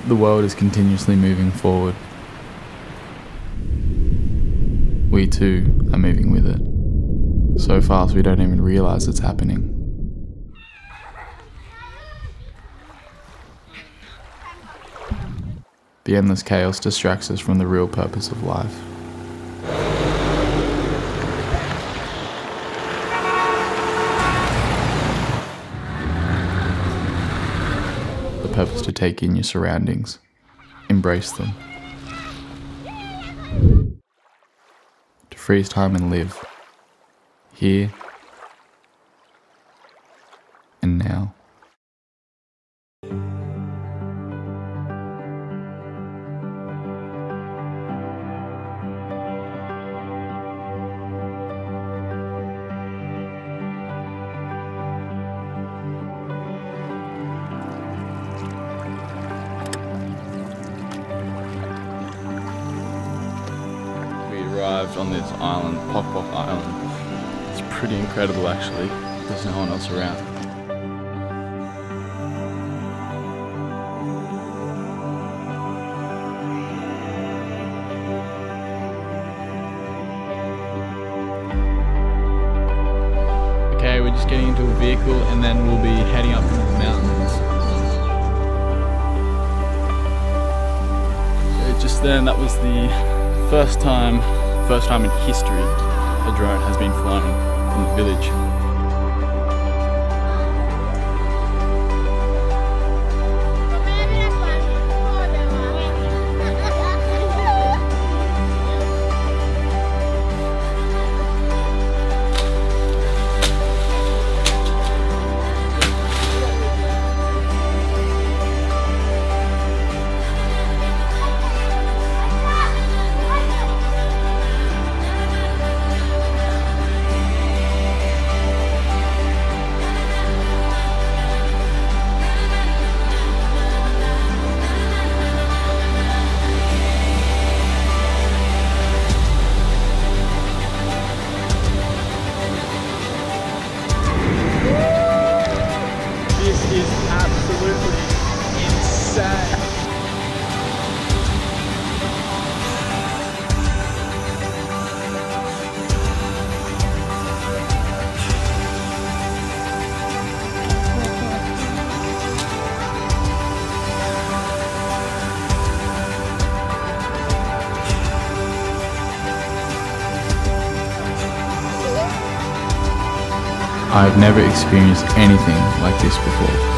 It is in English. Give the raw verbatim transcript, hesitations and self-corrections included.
The world is continuously moving forward. We too are moving with it, so fast we don't even realise it's happening. The endless chaos distracts us from the real purpose of life. The purpose to take in your surroundings, embrace them, to freeze time and live, here and now. Arrived on this island, Papua Island. It's pretty incredible actually, there's no one else around. Okay, we're just getting into a vehicle and then we'll be heading up into the mountains. So just then, that was the first time First time in history a drone has been flown from the village. I've never experienced anything like this before.